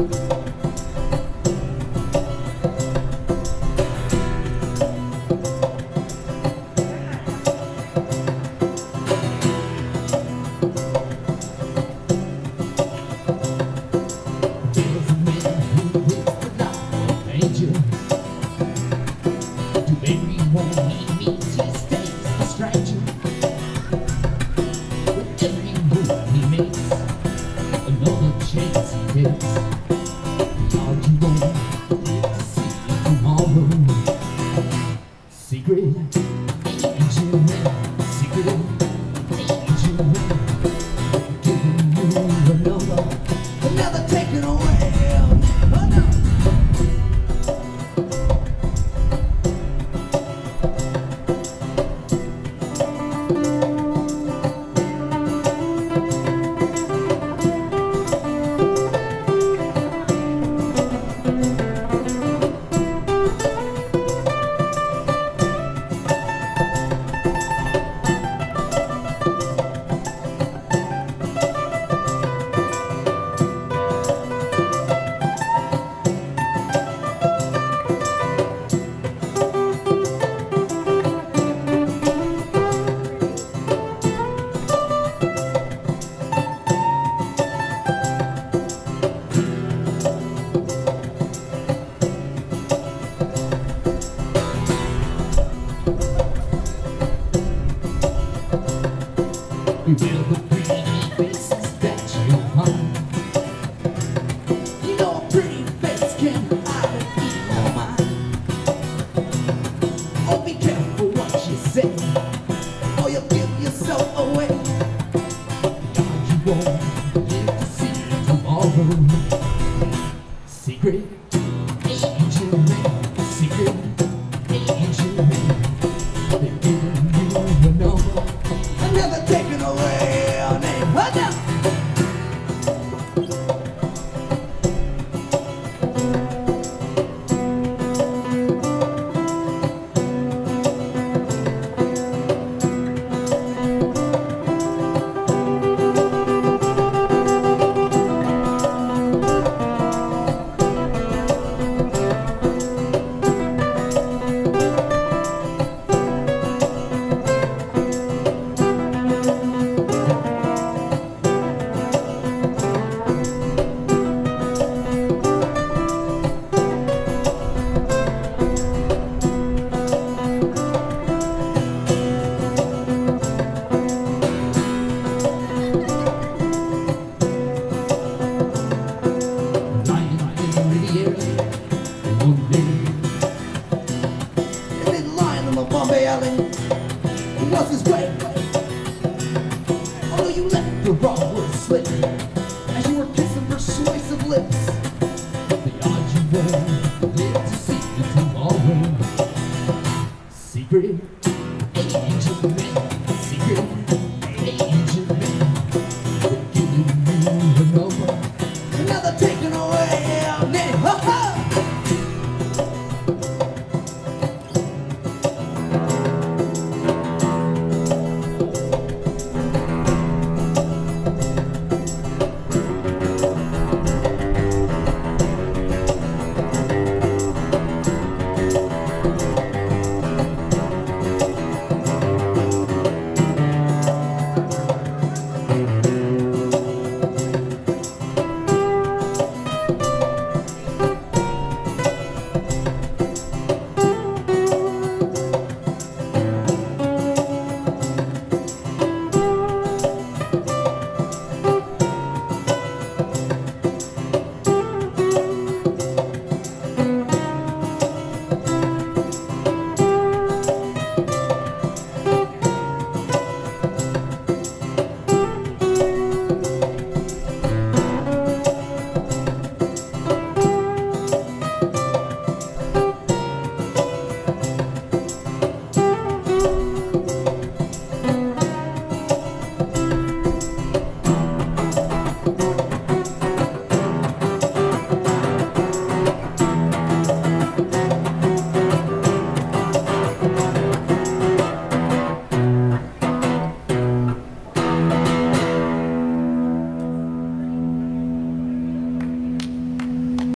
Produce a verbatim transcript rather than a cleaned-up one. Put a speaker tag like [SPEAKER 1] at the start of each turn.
[SPEAKER 1] Secret angel, secret angel, giving you another, another taken away. Oh no. You feel the pretty faces that you find. You know a pretty face can hide in your mind. Oh, be careful what you say, or you'll give yourself away. God, you won't live to see tomorrow. Secret angel man, secret angel man, they're giving you a number, another taken away your name. What now? Was his way. Although you let the wrong word slip as you were kissing persuasive lips, the odds you roll